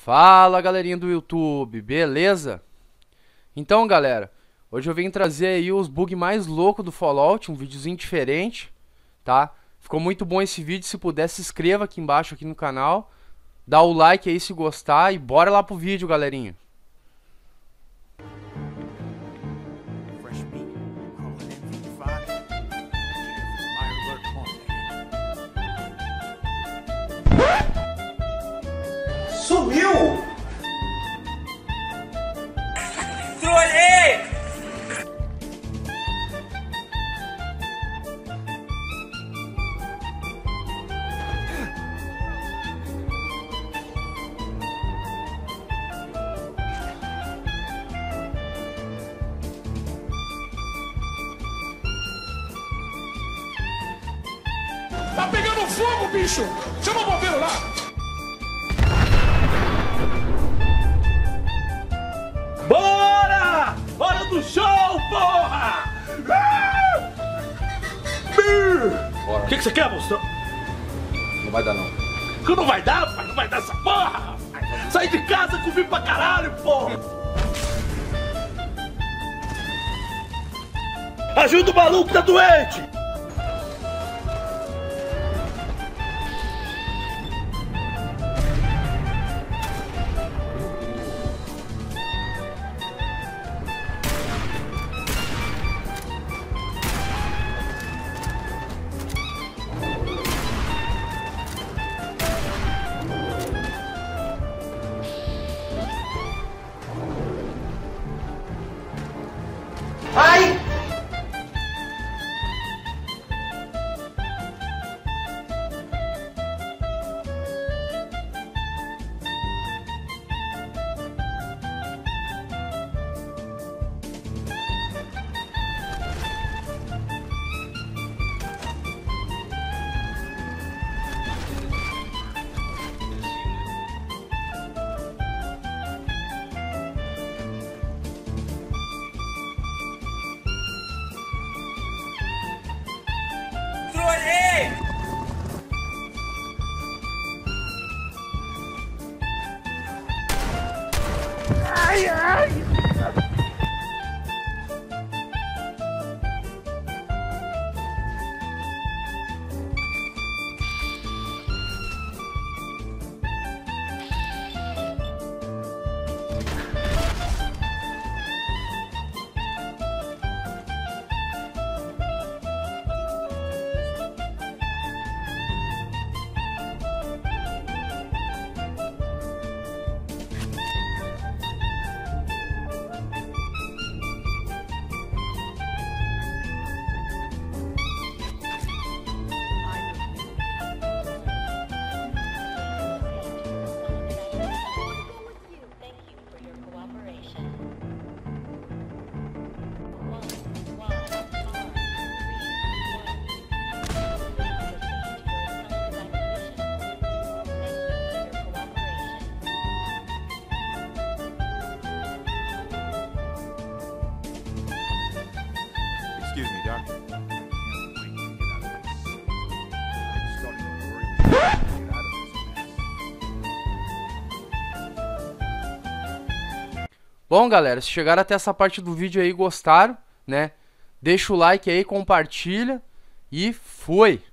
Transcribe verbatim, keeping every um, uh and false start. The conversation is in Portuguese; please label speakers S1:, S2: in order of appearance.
S1: Fala, galerinha do YouTube, beleza? Então, galera, hoje eu vim trazer aí os bugs mais loucos do Fallout, um videozinho diferente, tá? Ficou muito bom esse vídeo, se puder se inscreva aqui embaixo aqui no canal, dá o like aí se gostar e bora lá pro vídeo, galerinha.
S2: Sumiu!
S3: Trolei!
S2: Tá pegando fogo, bicho! Chama o bombeiro lá!
S4: Bora! Hora do show, porra! O que que você quer, moção?
S1: Não vai dar não.
S4: Que não vai dar, pai? Não vai dar essa porra! Sai de casa com vinho pra caralho, porra! Ajuda o maluco que tá doente!
S2: Ai!
S3: Trolei!
S4: Ai, ai!
S5: Thank you for your cooperation.
S6: Excuse me, doctor.
S1: Bom, galera, se chegaram até essa parte do vídeo aí e gostaram, né? Deixa o like aí, compartilha e fui!